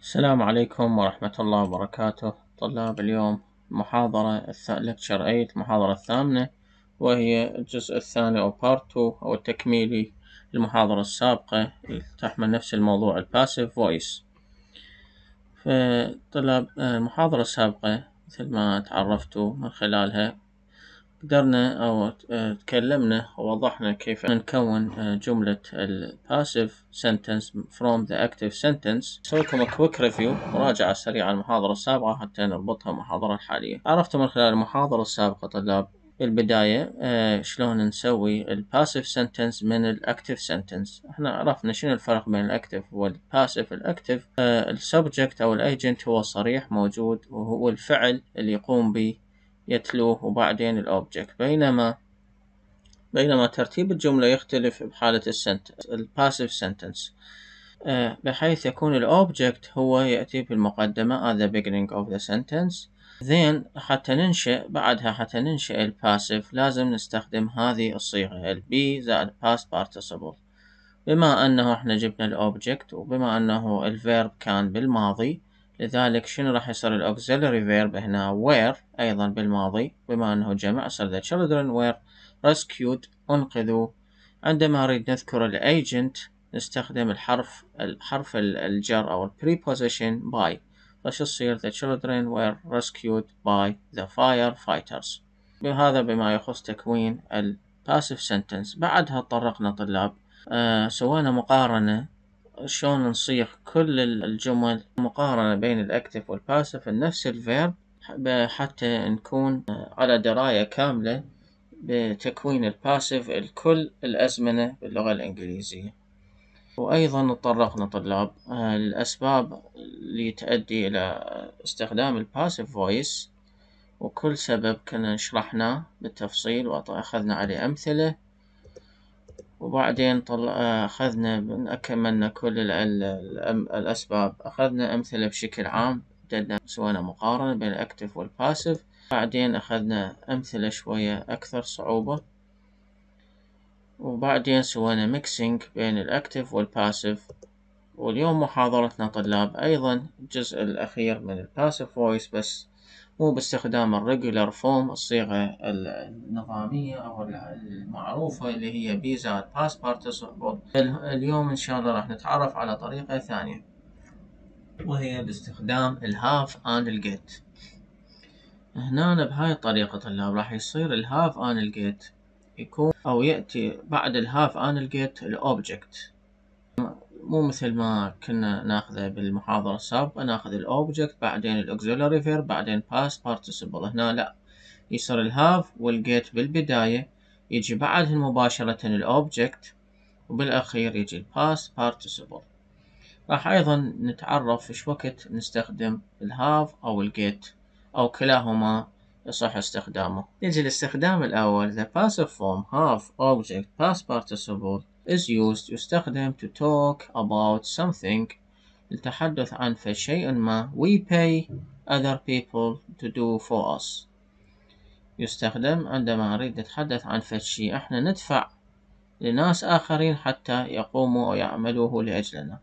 السلام عليكم ورحمة الله وبركاته طلاب. اليوم محاضرة lecture 8 المحاضرة الثامنة، وهي الجزء الثاني أو part 2 أو التكميلي للمحاضرة السابقة، تحمل نفس الموضوع passive voice. فطلاب المحاضرة السابقة مثل ما تعرفتوا من خلالها قدرنا أو تكلمنا ووضحنا كيف نكون جملة ال passive sentence from the active sentence. سويكم quick review مراجعة سريعة على المحاضرة السابقة حتى نربطها بالمحاضرة الحالية. عرفتوا من خلال المحاضرة السابقة طلاب بالبداية شلون نسوي ال passive sentence من ال active sentence. احنا عرفنا شنو الفرق بين ال active وال passive. ال active ال subject أو ال agent هو صريح موجود، وهو الفعل اللي يقوم به يتلوه وبعدين الأوبجكت، بينما ترتيب الجملة يختلف بحالة الباسيف سنتنس، بحيث يكون الأوبجكت هو يأتي بالمقدمة at the beginning of the sentence. then حتى ننشئ الباسيف لازم نستخدم هذه الصيغة ال be زائد past participle. بما أنه احنا جبنا الأوبجكت وبما أنه الفيرب كان بالماضي، لذلك شنو راح يصير الأوكسيلري فيرب هنا were أيضا بالماضي، بما أنه جمع صار the children were rescued أنقذوا. عندما نريد نذكر الأيجنت نستخدم الحرف الجر أو preposition by، راح يصير the children were rescued by the firefighters. بهذا بما يخص تكوين ال passive sentence. بعدها تطرقنا طلاب سوينا مقارنة شلون نصيغ كل الجمل، مقارنة بين الأكتف والباسف نفس الفيرب، حتى نكون على دراية كاملة بتكوين الباسف لكل الأزمنة باللغة الإنجليزية. وأيضا تطرقنا طلاب الأسباب اللي تؤدي إلى استخدام الباسف فويس، وكل سبب كنا شرحناه بالتفصيل وأخذنا عليه أمثلة، وبعدين أخذنا كملنا كل الأسباب، أخذنا أمثلة بشكل عام، سوينا مقارنة بين الأكتف والباسف، بعدين أخذنا أمثلة شوية أكثر صعوبة، وبعدين سوينا ميكسينج بين الأكتف والباسف. واليوم محاضرتنا طلاب أيضا الجزء الأخير من الباسف فويس، بس مو باستخدام الريجولار فورم الصيغة النظامية أو المعروفة اللي هي be زائد past participle. اليوم إن شاء الله راح نتعرف على طريقة ثانية، وهي باستخدام ال have and ال get. هنا بهاي الطريقة طلاب راح يصير ال have and ال get يكون أو يأتي بعد ال have and ال get ال object، مو مثل ما كنا ناخذه بالمحاضرة السابقة، ناخذ الأوبجكت بعدين الأوكسيلري فيرب بعدين past participle. هنا لا، يصير الهاف والجيت بالبداية، يجي بعدهن مباشرة الأوبجكت، وبالأخير يجي الباست participle. راح أيضا نتعرف إيش وقت نستخدم الهاف أو الجيت أو كلاهما يصح استخدامه. نجي الاستخدام الأول the passive form have object past participle is used يستخدم to talk about something التحدث عن شيء ما we pay other people to do for us. يستخدم عندما نريد نتحدث عن شيء احنا ندفع لناس آخرين حتى يقوموا أو يعملوه لأجلنا.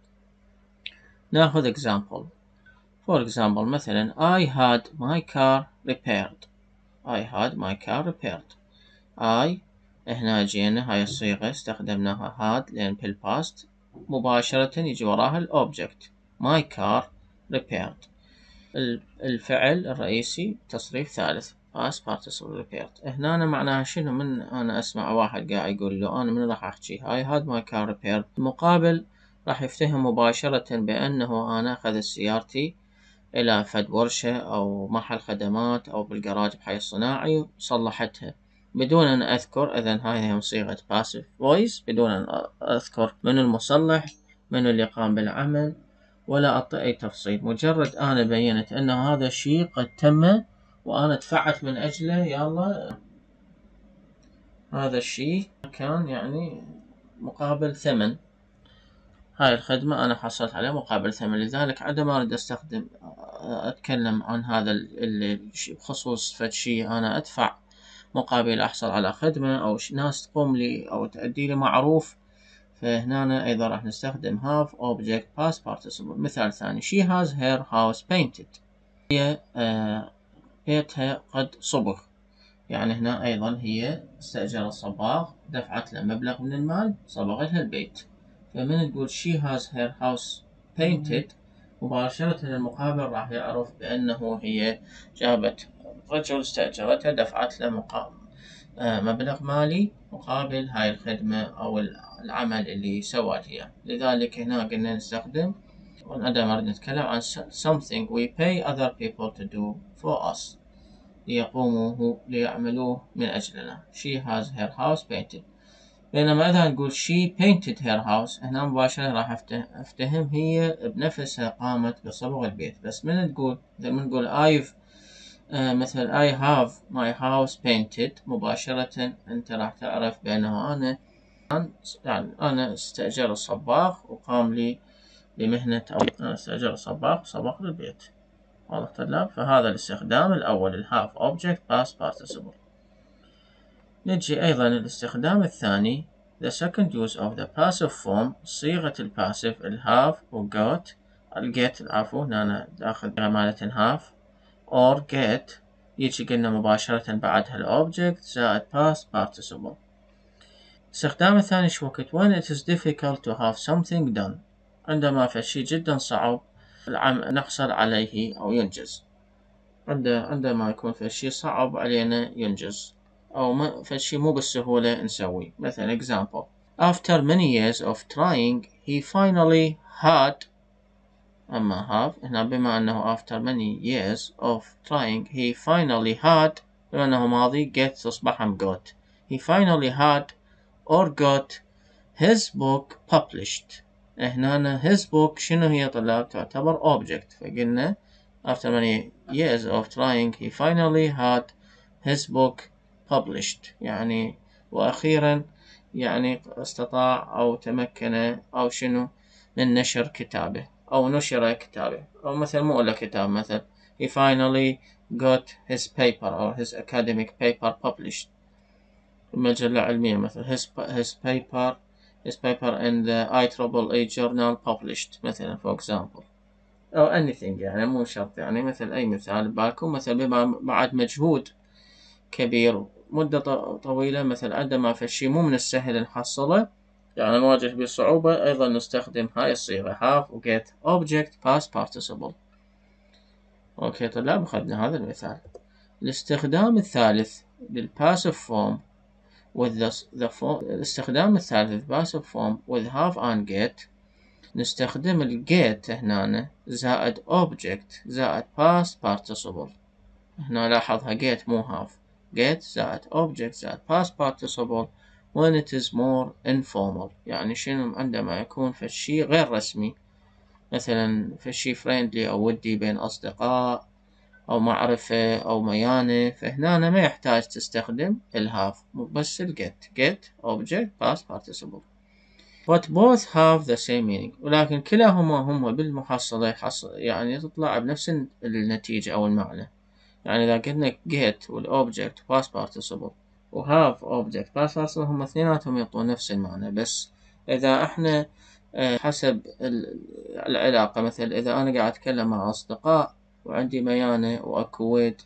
ناخذ example. For example مثلا I had my car repaired. I had my car repaired. I هنا جينا هاي الصيغة استخدمناها had لأن بالباست مباشرة يجي وراها الأوبجكت my car repaired. الفعل الرئيسي تصريف ثالث past participle repaired. هنا معناها شنو؟ من أنا أسمع واحد قاعد يقول له أنا من راح أحكي I had my car repaired، المقابل راح يفتهم مباشرة بأنه أنا أخذ سيارتي إلى فد ورشة أو محل خدمات أو بالجراج بحي الصناعي وصلحتها، بدون أن أذكر. إذن هاي صيغة passive voice، بدون أن أذكر من المصلح من اللي قام بالعمل ولا أعطي أي تفصيل، مجرد أنا بينت أن هذا الشيء قد تم وأنا دفعت من أجله، يلا هذا الشيء كان يعني مقابل ثمن، هاي الخدمة أنا حصلت عليها مقابل ثمن. لذلك عندما أريد أتكلم عن هذا اللي بخصوص فد شيء أنا أدفع مقابل أحصل على خدمة أو ناس تقوم لي أو تؤدي لي معروف، فهنا أيضا راح نستخدم have object past participle. مثال ثاني she has her house painted. هي بيتها قد صبغ. يعني هنا أيضا هي استأجرت صباغ، دفعت له مبلغ من المال، صبغتها البيت. فمن تقول she has her house painted مباشرة المقابل راح يعرف بأنه هي جابت رجل استأجرتها، دفعت له مبلغ مالي مقابل هاي الخدمة أو العمل اللي سوت إياه. لذلك هنا قلنا نستخدم عندما نتكلم عن something we pay other people to do for us، ليعملوه من أجلنا. she has her house painted. بينما إذا نقول she painted her house هنا مباشرة راح أفتهم هي بنفسها قامت بصبغ البيت. بس من تقول لما نقول I've مثل I have my house painted مباشرة أنت راح تعرف بأنه أنا استأجر الصباغ وقام لي بمهنة، أو أنا استأجر الصباغ صبغ البيت. واضح طلاب؟ فهذا الاستخدام الأول ال have object past participle. نجي أيضا الاستخدام الثاني the second use of the passive form، صيغة الباسيف ال have و got. ال get العفو هنا داخل مالة have or get يجي قلنا مباشرة بعدها ال object زائد past participle. الاستخدام الثاني شو وقت when it is difficult to have something done، عندما فشي جدا صعب نحصل عليه أو ينجز. عندما يكون فشي صعب علينا ينجز أو فشي مو بالسهولة نسوي. مثلا example after many years of trying he finally had. أما have هنا بما أنه after many years of trying he finally had، بما أنه ماضي get تصبح got. he finally had or got his book published. هنا his book شنو هي طلاب؟ تعتبر object. فقلنا after many years of trying he finally had his book published، يعني وأخيرا يعني استطاع أو تمكن أو شنو من نشر كتابه أو نشر كتابه. أو مثل مو إلا كتاب، مثل he finally got his paper or his academic paper published، مجلة علمية مثل his paper in the IEEE journal published مثلا for example، أو anything يعني مو شرط يعني مثل أي مثال ببالكم. مثل بما بعد مجهود كبير مدة طويلة، مثل عندما فشي مو من السهل نحصله يعني نواجه بصعوبة، أيضا نستخدم هاي الصيغة have و get object past participle. أوكي طلاب أخذنا هذا المثال. الاستخدام الثالث للpassive form with the form، الاستخدام الثالث passive form with have and get، نستخدم ال get هنا زائد object زائد past participle. هنا لاحظها get مو have، get زائد object زائد past participle when it is more informal. يعني شنو؟ عندما يكون فشي غير رسمي، مثلا فشي friendly أو ودي بين أصدقاء أو معرفة أو ميانة، فهنا ما يحتاج تستخدم ال have بس ال get object past participle. but both have the same meaning، ولكن كلاهما بالمحصلة يعني تطلع بنفس النتيجة أو المعنى. يعني إذا قلنا get والobject past participle و have object past participle هم اثنيناتهم يعطون نفس المعنى. بس إذا احنا حسب العلاقة، مثل إذا أنا قاعد أتكلم مع أصدقاء وعندي ميانة وأكويد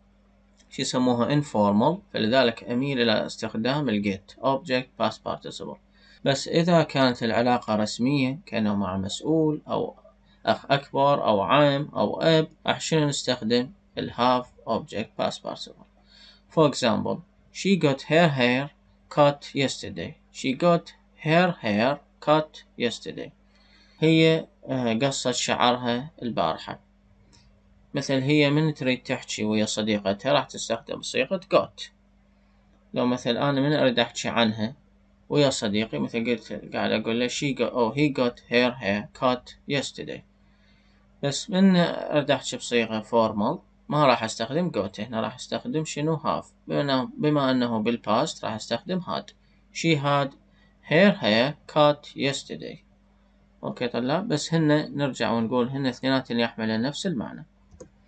شي يسموها informal، فلذلك أميل إلى استخدام ال get object past participle. بس إذا كانت العلاقة رسمية كأنه مع مسؤول أو أخ أكبر أو عام أو أب، شنو نستخدم ال have object past participle. For example she got her hair cut yesterday. she got her hair cut yesterday. هي قصت شعرها البارحة. مثل هي من تريد تحكي ويا صديقتها راح تستخدم صيغة got. لو مثل أنا من أريد أحكي عنها ويا صديقي، مثل قلت قاعد أقول له he got her hair cut yesterday. بس من أريد أحكي بصيغة formal ما راح أستخدم got، هنا راح أستخدم شنو have. بما أنه بالpast راح أستخدم had. she had her hair cut yesterday. أوكي طلاب، بس نرجع ونقول اثنيناتهم يحملن نفس المعنى.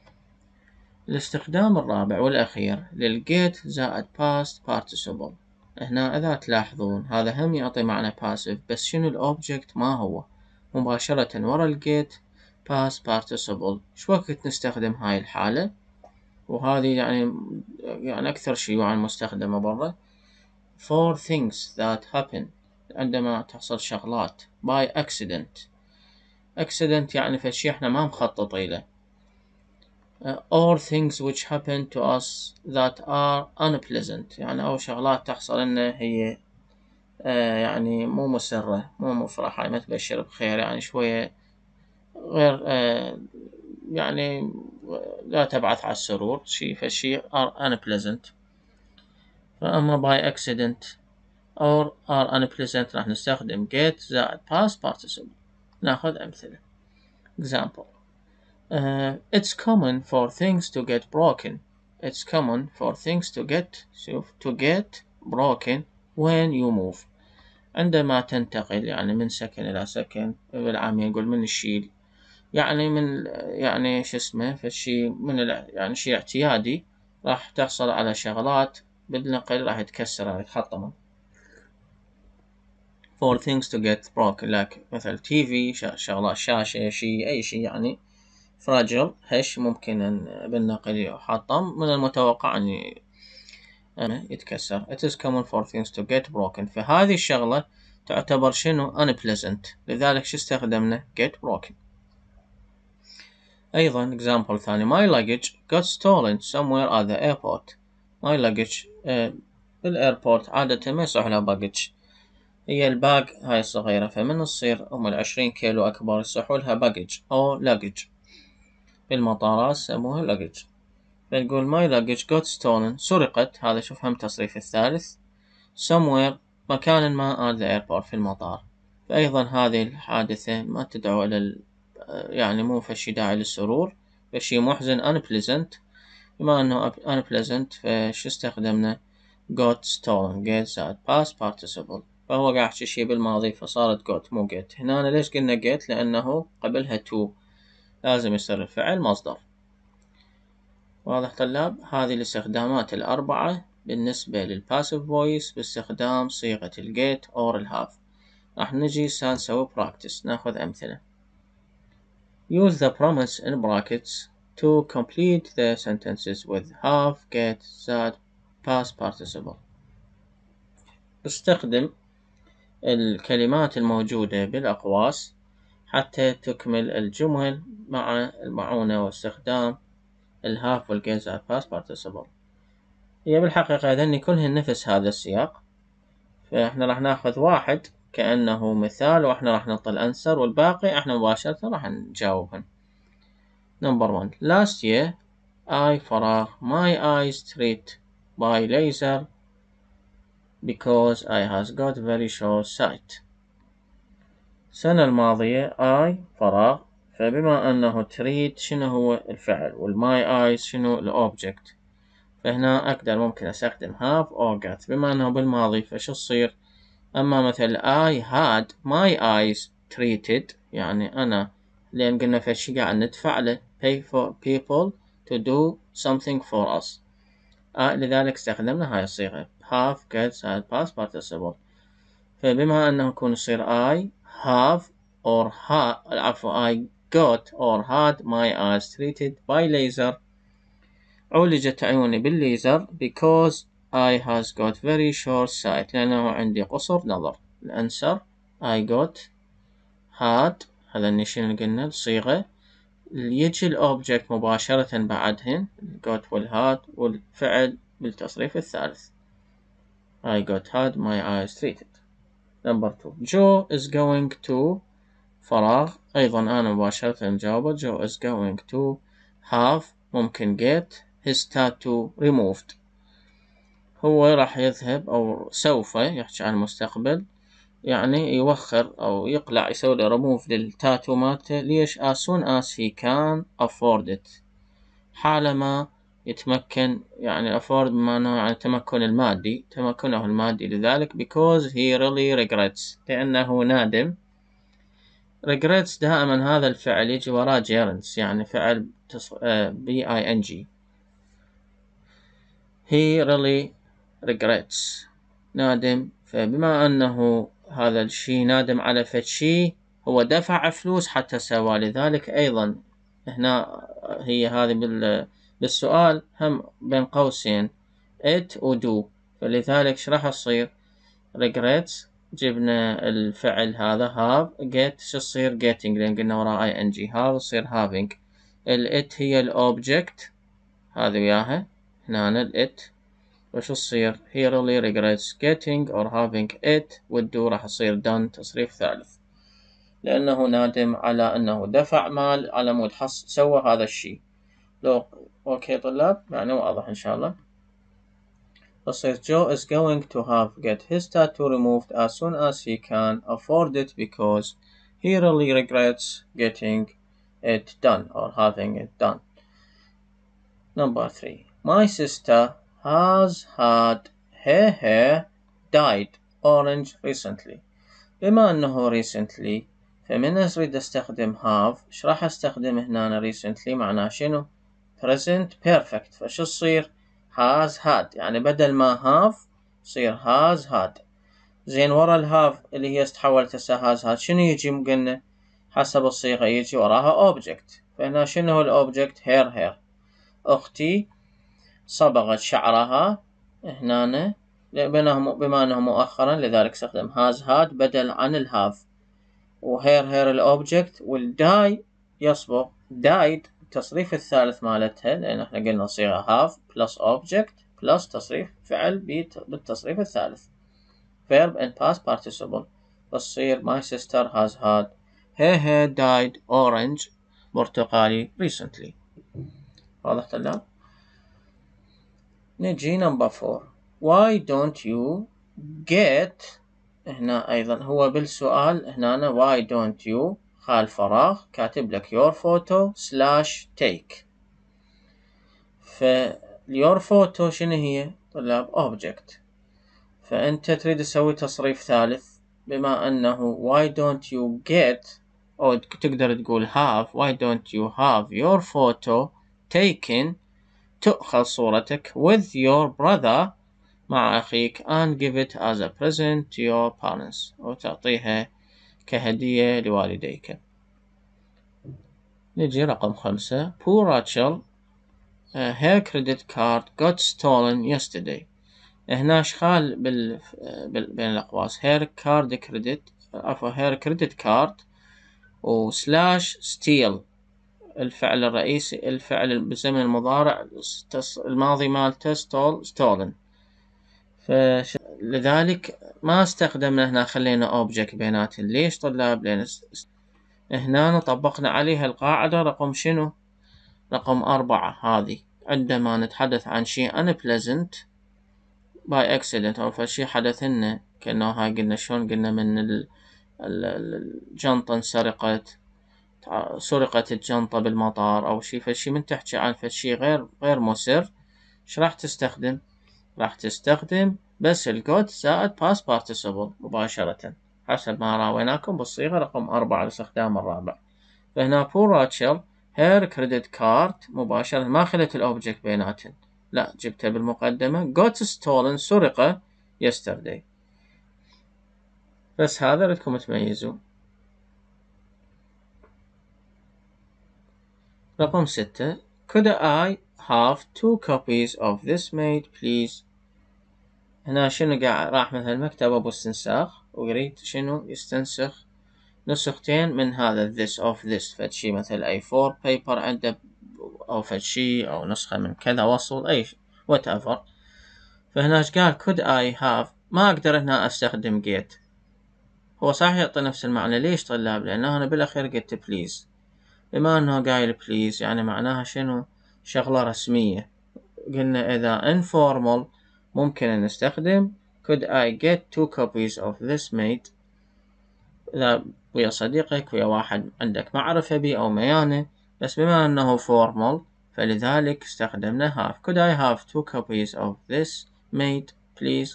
الاستخدام الرابع والأخير للget زائد past participle. هنا إذا تلاحظون هذا هم يعطي معنى passive، بس شنو الأوبجكت ما هو مباشرة ورا الجيت past participle. شو وقت نستخدم هاي الحالة؟ وهذه يعني أكثر شيوعا مستخدمة برا. for things that happen، عندما تحصل شغلات by accident. accident يعني فشي احنا ما مخططين له. or things which happen to us that are unpleasant، يعني أو شغلات تحصل لنا هي يعني مو مسرة مو مفرحة، ما تبشر بخير، يعني شوية غير يعني لا تبعث على السرور، فشي are unpleasant. فأما by accident or are unpleasant راح نستخدم get زائد past participle. ناخذ أمثلة. example it's common for things to get broken. It's common for things to get broken when you move. عندما تنتقل يعني من سكن إلى سكن، بالعامية نقول من الشيل، يعني من يعني شو اسمه فشي من يعني شي اعتيادي، راح تحصل على شغلات بالنقل راح يتكسر راح يتحطم. for things to get broken like مثل تي في، شغلات شاشة، شي أي شي يعني fragile هش ممكن أن بالنقل يحطم، من المتوقع أن يتكسر. It is common for things to get broken. فهذه الشغلة تعتبر شنو unpleasant، لذلك شو استخدمنا get broken. أيضا example ثاني my luggage got stolen somewhere at the airport. my luggage بالأيربورت عادة ما يصح لها باجج، هي الباج هاي الصغيرة، فمن تصير 20 كيلو أكبر يصحوا لها باجج أو luggage، بالمطارات سموها luggage. فنقول my luggage got stolen سرقت، هذا شوف هم تصريف الثالث، somewhere مكان ما at the airport في المطار. فأيضا هذه الحادثة ما تدعو إلى يعني مو فشي داعي للسرور، فشي محزن unpleasant. بما أنه unpleasant فشو استخدمنا got stolen get زائد past participle، فهو قاعد يحكي شي بالماضي فصارت got مو get. هنا ليش قلنا get؟ لأنه قبلها to، لازم يصير الفعل مصدر. واضح طلاب؟ هذه الاستخدامات الأربعة بالنسبة للباسيف فويس باستخدام صيغة الجيت or الهاف. راح نجي نسوي practice، ناخذ أمثلة. Use the promise in brackets to complete the sentences with have get زائد past participle. استخدم الكلمات الموجودة بالأقواس حتى تكمل الجمل مع المعونة واستخدام الهاف والجيت زائد past participle. هي بالحقيقة هذني كلهن نفس هذا السياق، فإحنا راح ناخذ واحد كأنه مثال وإحنا راح نعطي الأنسر، والباقي إحنا مباشرة راح نجاوبهن. Number 1 last year I فراغ my eyes treated by laser because I has got very short sight. السنة الماضية I فراغ، فبما أنه treat شنو هو الفعل والmy eyes شنو الأوبجكت، فهنا أقدر ممكن أستخدم have or got. بما أنه بالماضي فشو تصير؟ أما مثل I had my eyes treated يعني أنا، لأن قلنا فشي قاعد ندفع له pay for people to do something for us، لذلك استخدمنا هاي الصيغة have get had past participle. فبما أنه يكون يصير I have or I got or had my eyes treated by laser، عولجت عيوني بالليزر because I has got very short sight، لأنه عندي قصر نظر. الأنسر I got had، هذا النشين اللي قلنا الصيغة، يجي الأوبجكت مباشرة بعدهن got والهاد والفعل بالتصريف الثالث. I got had my eyes treated. Number 2 Joe is going to فراغ، أيضا أنا مباشرة مجاوبة Joe is going to have ممكن get his tattoo removed، هو راح يذهب أو سوف يحكي عن المستقبل، يعني يوخر أو يقلع يسوي له remove للتاتو مالته. ليش؟ as soon as he can afford it، حالما يتمكن، يعني afford بما أنه يعني تمكنه المادي، لذلك because he really regrets لأنه نادم. regrets دائما هذا الفعل يجي وراه gerunds، يعني فعل bing. he really regrets نادم، فبما أنه هذا الشي نادم على فد شي هو دفع فلوس حتى سوى، لذلك أيضا هنا هي هذه بالسؤال هم بين قوسين it و do، فلذلك شو راح تصير؟ regrets جبنا الفعل هذا have get شو تصير getting لأن قلنا وراه ing have تصير having. it هي الأوبجكت هذه وياها هنا it، وشو تصير he really regrets getting or having it، والدو راح تصير done تصريف ثالث لأنه نادم على أنه دفع مال على مود سوى هذا الشيء. لو أوكي طلاب يعني واضح إن شاء الله. تصير Joe is going to have get his tattoo removed as soon as he can afford it because he really regrets getting it done or having it done. Number 3. My sister has had her hair dyed orange recently. بما أنه recently فمن أريد أستخدم have إيش راح أستخدم هنا recently معناه شنو؟ present perfect، فشو تصير؟ has had يعني بدل ما have تصير has had. زين ورا الهاف اللي هي تحولت هسه has had شنو يجي قلنا؟ حسب الصيغة يجي وراها object، فهنا شنو هو الأوبجكت؟ hair. أختي صبغت شعرها هنا بما أنه مؤخرا لذلك استخدم has had بدل عن الهاف، وهير الأوبجكت، والداي يصبغ dyed التصريف الثالث مالتها لأن احنا قلنا صيغة have plus object plus تصريف فعل بالتصريف الثالث verb and past participle، فتصير my sister has had her hair dyed orange برتقالي recently. واضح طلاب؟ نجي number 4. why don't you get هنا أيضا هو بالسؤال هنا why don't you خال فراغ كاتب لك your photo / take، your photo شنو هي طلاب؟ object، فأنت تريد تسوي تصريف ثالث بما أنه why don't you get أو تقدر تقول have why don't you have your photo taken تأخذ صورتك with your brother مع أخيك and give it as a present to your parents وتعطيها كهدية لوالديك. نجي رقم 5. Poor Rachel her credit card got stolen yesterday. هنا اشخال بين الأقواس her card credit her credit card و /steal الفعل الرئيسي الفعل بالزمن المضارع الماضي مالته stolen، لذلك ما استخدمنا هنا خلينا object بيناتهم. ليش طلاب؟ لأن هنا طبقنا عليها القاعدة رقم شنو؟ رقم 4 هذه عندما نتحدث عن شيء unpleasant by accident أو فشي حدث لنا كأنه هاي قلنا شلون قلنا من الجنطة سرقت الجنطة بالمطار أو شي فشي من تحكي عن فشي غير مسر إيش راح تستخدم؟ راح تستخدم بس الجود زائد past participle مباشرة حسب ما راويناكم بالصيغة رقم 4 الاستخدام الرابع. فهنا poor Rachel her credit card مباشرة ما خلت الأوبجكت بيناتهم، لا جبتها بالمقدمة got stolen سرق yesterday. بس هذا ردكم تميزوا. رقم 6. Could I have 2 copies of this made please؟ هنا شنو راح مثلا مكتب أبو استنساخ ويريد شنو يستنسخ نسختين من هذا this of this فشي مثل A4 paper عنده أو فشي أو نسخة من كذا وصل أي whatever. فهنا ايش قال could I have ما أقدر هنا أستخدم get، هو صحيح يعطي نفس المعنى. ليش طلاب؟ لأنه أنا بالأخير قلت please، بما أنه قايل please يعني معناها شنو؟ شغلة رسمية. قلنا إذا informal ممكن نستخدم could I get 2 copies of this made إذا ويا صديقك ويا واحد عندك معرفة بي أو ميانة، بس بما أنه formal فلذلك استخدمنا have. could I have 2 copies of this made please؟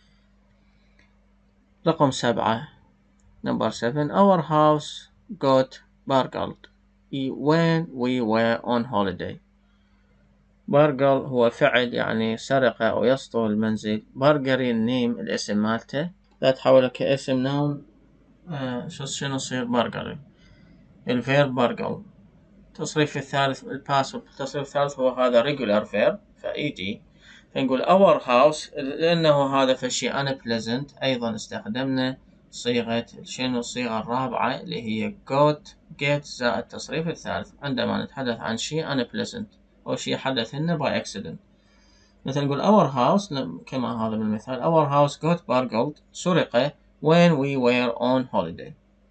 رقم 7 number 7 our house got burgled when we were on holiday. برجل هو فعل يعني سرقة أو يسطو المنزل. برجري النيم الاسم مالته، لا تحوله كاسم نون. شنو يصير برجري. الفيرب برجل. التصريف الثالث الباسف. التصريف الثالث هو هذا regular verb فيجي فنقول our house لأنه هذا فشي unpleasant. أيضا استخدمنا صيغة شنو الصيغة الرابعة اللي هي get زائد التصريف الثالث عندما نتحدث عن شيء unpleasant أو شيء حدث لنا by accident. مثلا نقول our house كما هذا بالمثال our house got burgled سرق when we were on holiday.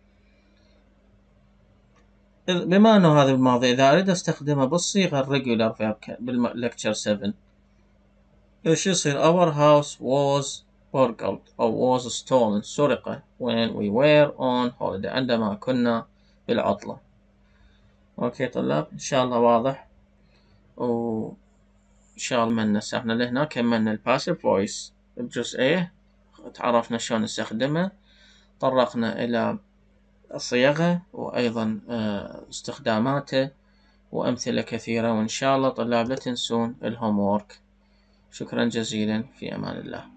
بما أنه هذا الماضي إذا أريد أستخدمه بالصيغة الريجولار verb بالlecture 7 إيش يصير our house was burgled أو was stolen سرق when we were on holiday عندما كنا بالعطلة. أوكي طلاب إن شاء الله واضح. وإن شاء الله من نسحنا لهنا كملنا الباسيف فويس بجزئيه، تعرفنا شلون نستخدمه، طرقنا إلى الصيغة وأيضا استخداماته وأمثلة كثيرة. وإن شاء الله طلاب لا تنسون الهوم وورك. شكرا جزيلا، في أمان الله.